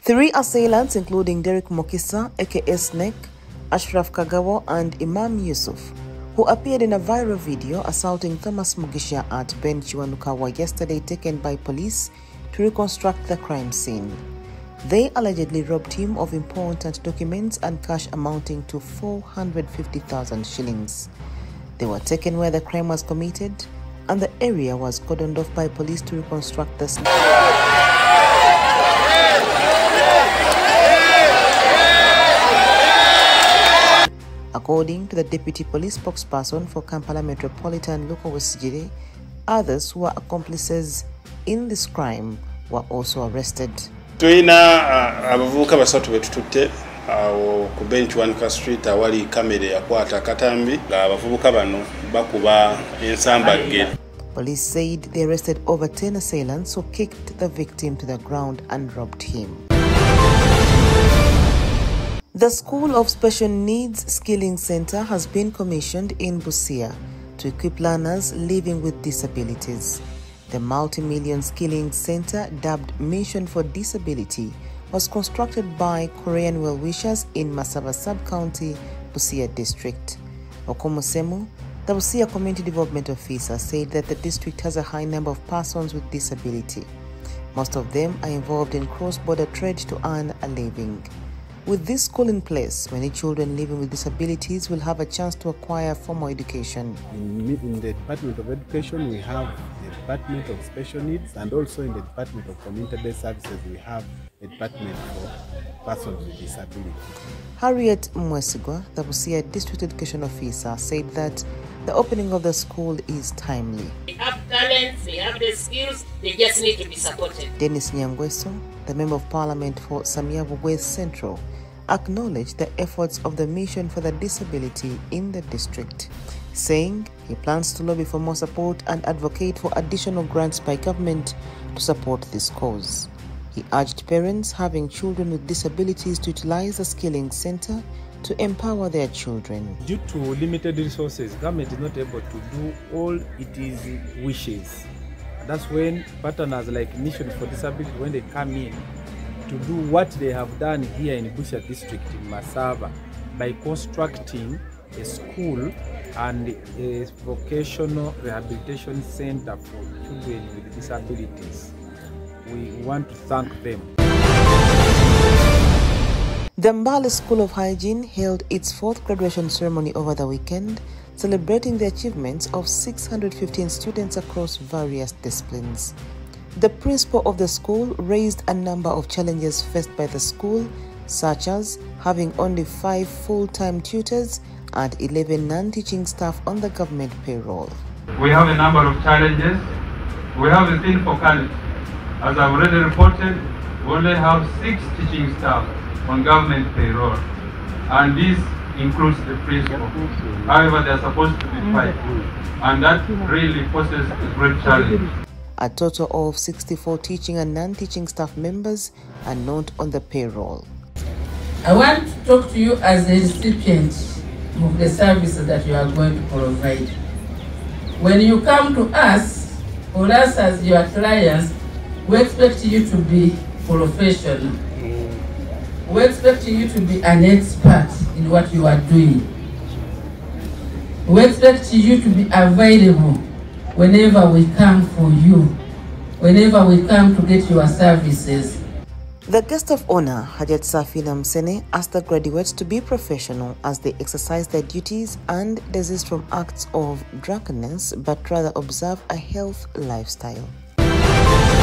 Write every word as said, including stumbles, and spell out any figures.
Three assailants, including Derek Mokisa, aka Snake, Ashraf Kagawa, and Imam Yusuf, who appeared in a viral video assaulting Thomas Mugisha at Ben Chiwanukawa yesterday, taken by police to reconstruct the crime scene. They allegedly robbed him of important documents and cash amounting to four hundred fifty thousand shillings. They were taken where the crime was committed, and the area was cordoned off by police to reconstruct the scene. According to the deputy police spokesperson for Kampala Metropolitan Luka Wesigire, others who were accomplices in this crime were also arrested. Tuina abavubuka basatu betututte awo ku Benchwanuka Street awali kamera yakwata katambi nga abavubuka bano bakuba ensambagge. Police said they arrested over ten assailants who kicked the victim to the ground and robbed him. The School of Special Needs Skilling Center has been commissioned in Busia to equip learners living with disabilities. The multi-million skilling center, dubbed Mission for Disability, was constructed by Korean well-wishers in Masaba Sub-County, Busia District. Okomosemu, the Busia Community Development Officer, said that the district has a high number of persons with disability. Most of them are involved in cross-border trade to earn a living. With this school in place, many children living with disabilities will have a chance to acquire formal education. In, in the Department of Education, we have the Department of Special Needs, and also in the Department of Community-Based Services, we have a Department for Persons with Disability. Harriet Mwesigwa, the Busia District Education Officer, said that the opening of the school is timely. They have talents, they have the skills, they just need to be supported. Dennis Nyangweso, the Member of Parliament for Samiavu West Central, acknowledged the efforts of the Mission for the Disability in the district, saying he plans to lobby for more support and advocate for additional grants by government to support this cause. He urged parents having children with disabilities to utilize the skilling center to empower their children. Due to limited resources, government is not able to do all its wishes. That's when partners like Mission for Disability, when they come in to do what they have done here in Busia District in Masaba by constructing a school and a vocational rehabilitation center for children with disabilities. We want to thank them. The Mbale School of Hygiene held its fourth graduation ceremony over the weekend, celebrating the achievements of six hundred fifteen students across various disciplines. The principal of the school raised a number of challenges faced by the school, such as having only five full-time tutors and eleven non-teaching staff on the government payroll. We have a number of challenges. We have a thin focality. As I've already reported, we only have six teaching staff on government payroll, and this includes the principal. However, they are supposed to be five, and that really poses a great challenge. A total of sixty-four teaching and non-teaching staff members are not on the payroll. I want to talk to you as a recipient of the services that you are going to provide. When you come to us, or us as your clients, we expect you to be professional. We expect you to be an expert in what you are doing. We expect you to be available whenever we come for you, whenever we come to get your services. The guest of honor, Hajat Safina Msene, asked the graduates to be professional as they exercise their duties and desist from acts of drunkenness, but rather observe a healthy lifestyle.